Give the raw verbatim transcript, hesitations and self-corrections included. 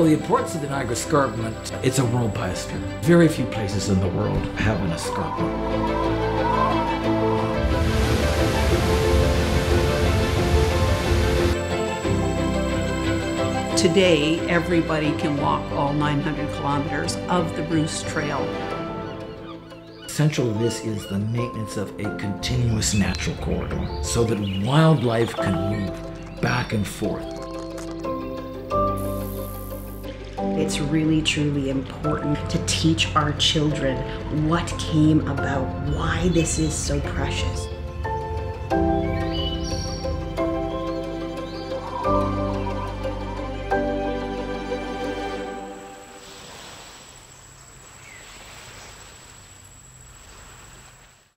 the importance of the Niagara Escarpment, it's a world pioneer. Very few places in the world have an escarpment. Today, everybody can walk all nine hundred kilometers of the Bruce Trail. Essential to this is the maintenance of a continuous natural corridor so that wildlife can move back and forth. It's really, truly important to teach our children what came about, why this is so precious.